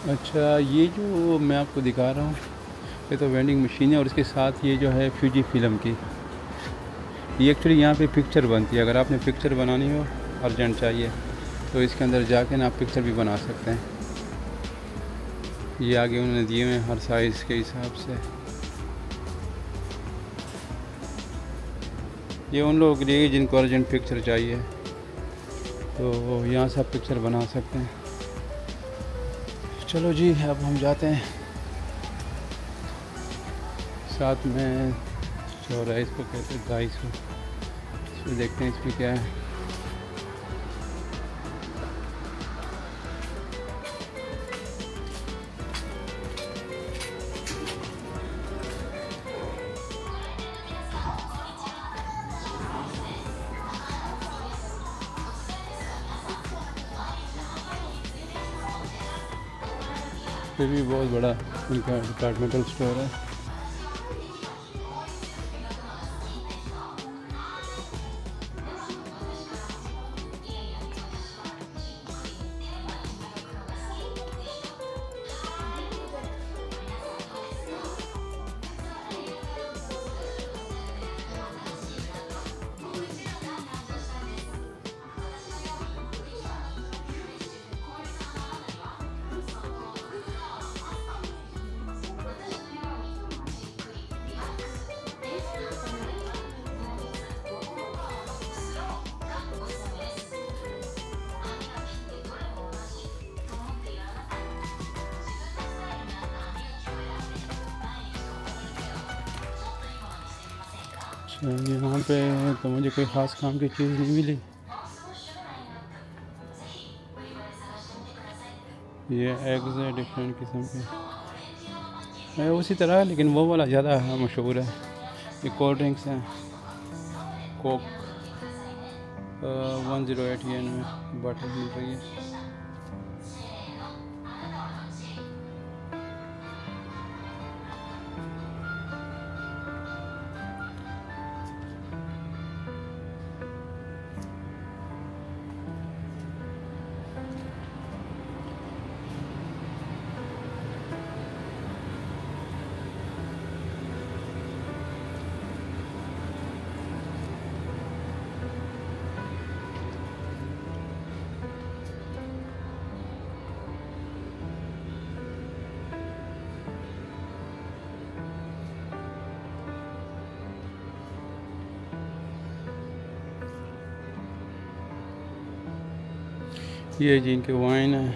अच्छा, ये जो मैं आपको दिखा रहा हूँ ये तो वेंडिंग मशीन है, और इसके साथ ये जो है फ्यूजी फिल्म की, ये एक्चुअली यहाँ पे पिक्चर बनती है। अगर आपने पिक्चर बनानी हो, अर्जेंट चाहिए, तो इसके अंदर जाके ना आप पिक्चर भी बना सकते हैं। ये आगे उन्होंने दिए हुए हैं हर साइज़ के हिसाब से। ये उन लोगों के लिए जिनको अर्जेंट पिक्चर चाहिए, तो यहाँ से आप पिक्चर बना सकते हैं। चलो जी, अब हम जाते हैं। साथ में चौरा, इसको कहते हैं गाइस को। इसमें देखते हैं इसमें क्या है। ये भी बहुत बड़ा उनका डिपार्टमेंटल स्टोर है। अच्छा, यहाँ पे तो मुझे कोई ख़ास काम की चीज़ नहीं मिली। ये एग्स है डिफरेंट किस्म के है, उसी तरह है, लेकिन वो वाला ज़्यादा मशहूर है। ये कोल्ड ड्रिंक्स हैं, कोक 108 येन में बॉटल मिल रही है। ये जी इनके वाइन है।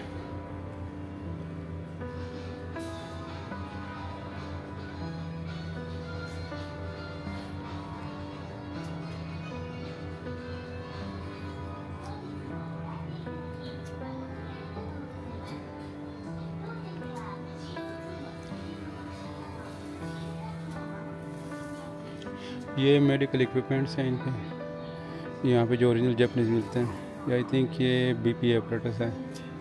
ये मेडिकल इक्विपमेंट्स हैं इनके, यहाँ पे जो ओरिजिनल जापानीज़ मिलते हैं। आई थिंक ये बीपी एपरेटस है।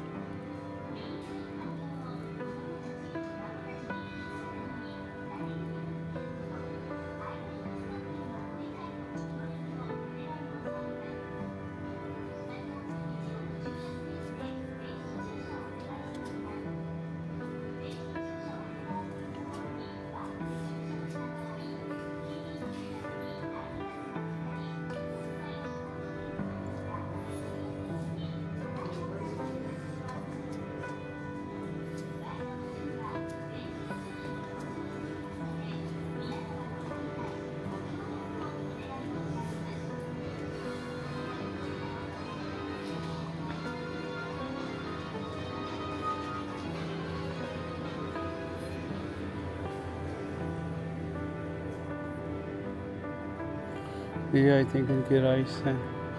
ये आई थिंक इनके राइस हैं।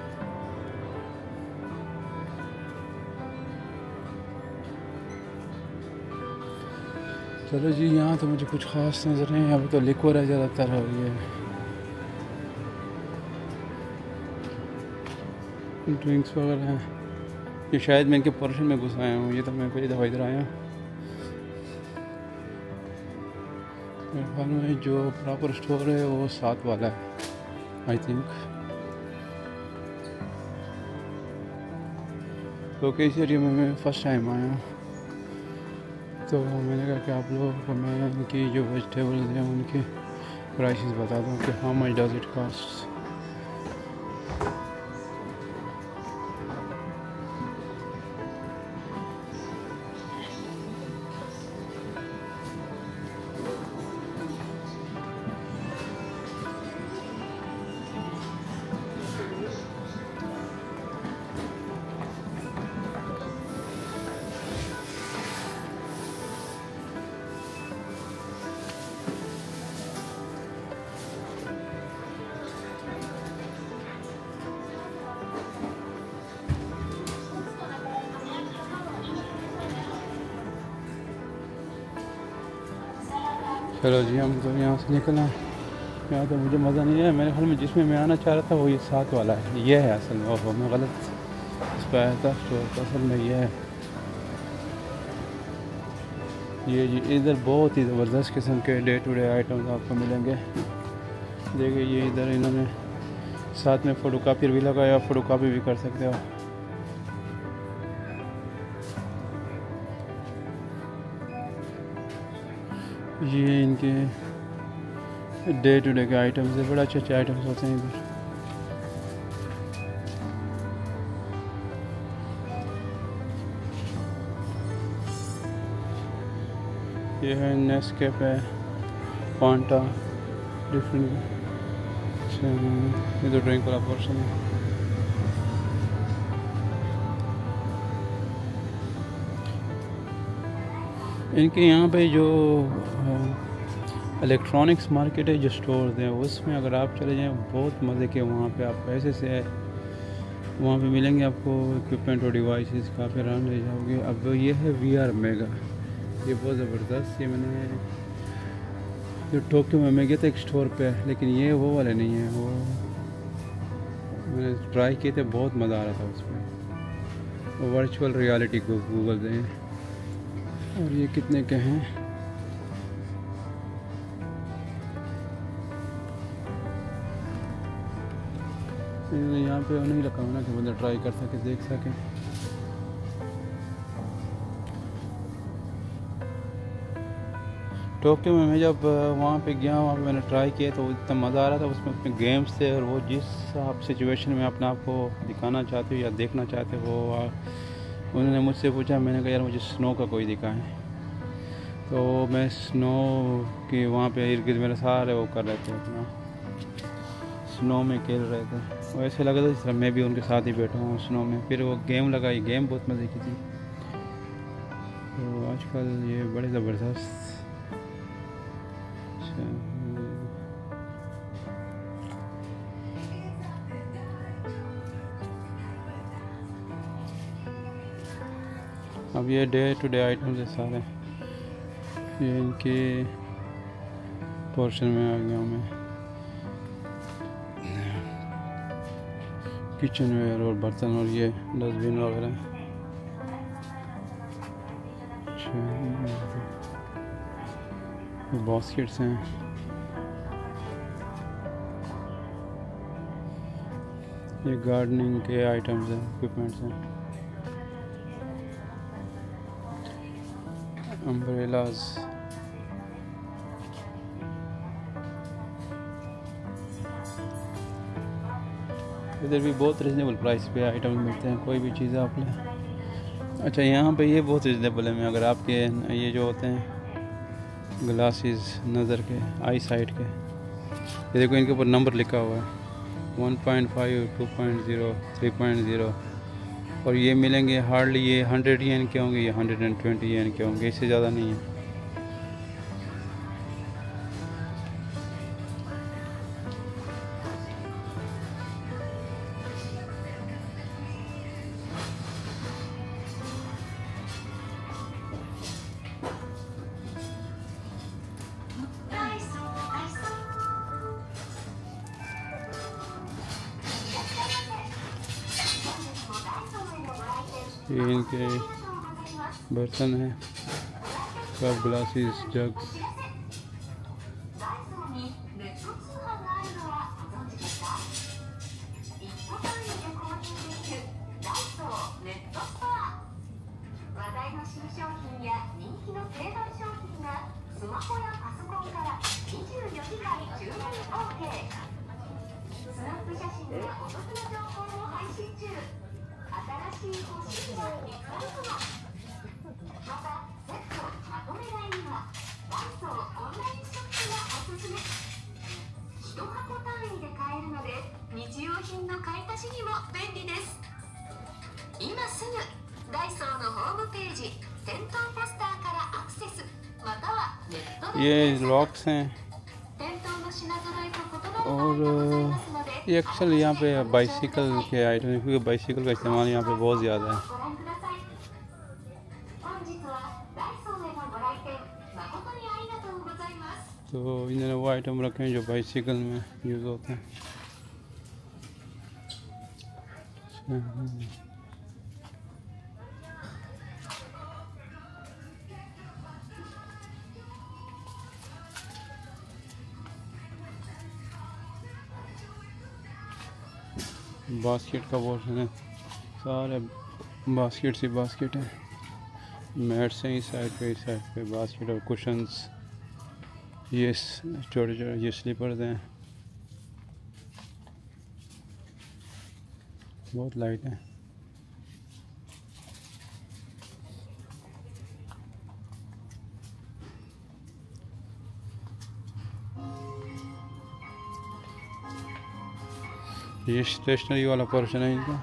चलो जी, यहाँ तो मुझे कुछ ख़ास नज़र नहीं है। अभी तो लिक्विड है ज़्यादातर, और ये ड्रिंक्स वगैरह हैं। ये शायद मैं इनके पोर्शन में घुस आया हूँ। ये तो मैं पहली दफ़ा इधर आया। मेरे ख्याल में जो प्रॉपर स्टोर है वो 7 वाला है आई थिंक। तो इस एरिया में मैं फ़र्स्ट टाइम आया हूँ। तो मैंने कहा कि आप लोगों को मैं इनकी जो वेजिटेबल्स हैं उनके प्राइसेस बता दूँ कि how much does it cost. चलो जी, हम तो यहाँ से निकला। यहाँ तो मुझे मज़ा नहीं आया। मेरे ख्याल में जिसमें मैं आना चाह रहा था वो ये 7 वाला है। ये है असल में। ओहो, मैं गलत इस पर आया था। तो असल में ये है। ये जी इधर बहुत ही ज़बरदस्त किस्म के डे टू डे आइटम्स आपको मिलेंगे। देखिए ये इधर इन्होंने साथ में फ़ोटो कापी भी लगाया, फ़ोटो कापी भी कर सकते हो। ये इनके डे टू डे के आइटम्स है। बड़े अच्छे आइटम्स होते हैं इधर। ये है नेस्कैफे, फांटा, डिफरेंट। ये तो ड्रिंक वाला पोर्शन है। इनके यहाँ पे जो इलेक्ट्रॉनिक्स मार्केट है, जो स्टोर्स हैं, उसमें अगर आप चले जाएं बहुत मज़े के वहाँ पे आप पैसे से वहाँ पे मिलेंगे आपको इक्विपमेंट और डिवाइसेस। काफ़ी हैरान रह जाओगे। अब ये है VR मेगा। ये बहुत ज़बरदस्त। ये मैंने जो टोक्यो में मैं गया था एक स्टोर पे, लेकिन ये वो वाले नहीं है। वो मैंने ट्राई किए थे, बहुत मज़ा आ रहा था उसमें। वर्चुअल रियलिटी गूगल से। और ये कितने के हैं? यहाँ पे नहीं रखा हुआ ना कि बंदा ट्राई कर सके, देख सके। टोक्यो में मैं जब वहाँ पे गया, वहाँ पे मैंने ट्राई किया तो इतना मज़ा आ रहा था। उसमें गेम्स थे और वो जिस आप सिचुएशन में अपने आप को दिखाना चाहते हो या देखना चाहते हो वो उन्होंने मुझसे पूछा। मैंने कहा यार मुझे स्नो का कोई दिखाएं। तो मैं स्नो की वहाँ पे इर्द गिर्द मेरे सारे वो कर रहे थे, अपना स्नो में खेल रहे थे। वो ऐसे लगा था जिस तरह मैं भी उनके साथ ही बैठा हूँ स्नो में। फिर वो गेम लगाई, गेम बहुत मज़े की थी। तो आजकल ये बड़े ज़बरदस्त। अब ये डे टू डे आइटम्स है सारे। ये इनके पोर्शन में आ गया हूँ मैं। किचन वेयर और बर्तन और ये डस्टबिन वगैरह। बास्केट्स हैं। ये गार्डनिंग के आइटम्स हैं, इक्विपमेंट्स हैं। अम्ब्रेलाज। इधर भी बहुत रिजनेबल प्राइस पे आइटम मिलते हैं, कोई भी चीज़ आप लें। अच्छा, यहाँ पे ये बहुत रिजनेबल है। मैं अगर आपके ये जो होते हैं ग्लासेस नज़र के, आई साइट के, ये देखो इनके ऊपर नंबर लिखा हुआ है 1.5, 2.0, 3.0। और ये मिलेंगे हार्डली ये 100 येन के होंगे, ये 120 येन के होंगे, इससे ज़्यादा नहीं है। ये इनके बर्तन हैं, कप, ग्लासेस, जग्स। 商品や人気の定番商品がスマホやパソコンから24時間注文 OK。 スナップ写真やお得な情報を配信中。新しい欲しいが見つかるかも。またセットまとめ買いにはダイソーオンラインショップがおすすめ。1箱単位で買えるので日用品の買い足しにも便利です。今すぐダイソーのホームページ店頭ポスターからアクセス、またはネットで ये लॉक्स हैं और ये एक्चुअली यहाँ पे बाइसिकल के आइटम है, क्योंकि बाइसिकल का इस्तेमाल यहाँ पे बहुत ज़्यादा है। तो इन्होंने वो आइटम रखे हैं जो बाइसिकल में यूज़ होते हैं। बास्केट का पोर्शन है, सारे बास्केट से बास्केट है, मैट्स हैं इस साइड पे बास्केट और कुशन्स, ये छोटे छोटे ये स्लीपर्स हैं, बहुत लाइट है। ये स्टेशनरी वाला पोर्शन है इनका।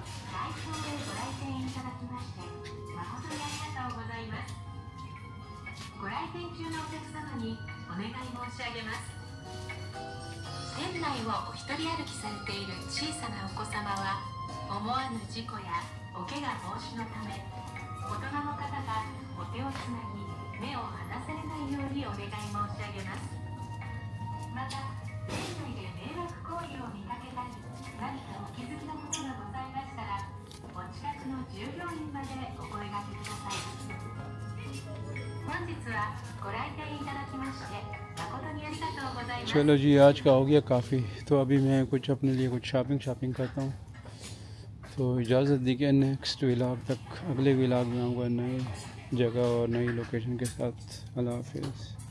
店内をお一人歩きされている小さなお子様は思わぬ事故やお怪我防止のため、大人の方がお手をつなぎ目を離されないようにお願い申し上げます。また店内で迷惑行為を見かけたり何かお気づきのことがございましたら、お近くの従業員までお声掛けください。本日はご来店いただきまして誠にありがとうございます。 चलो जी, आज का हो गया काफ़ी, तो अभी मैं कुछ अपने लिए कुछ शॉपिंग करता हूँ। तो इजाज़त दीजिए, नेक्स्ट व्लॉग तक, अगले व्लॉग में आऊँगा नई जगह और नई लोकेशन के साथ। अल्लाह हाफिज़।